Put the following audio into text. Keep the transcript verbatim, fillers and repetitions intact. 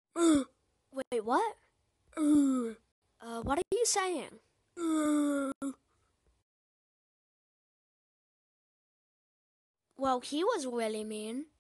Wait, what? Uh, what are you saying? Well, he was really mean.